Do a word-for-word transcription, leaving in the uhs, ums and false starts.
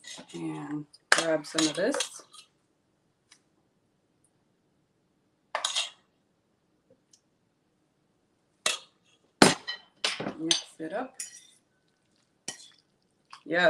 and grab some of this. Mix it up. Yeah.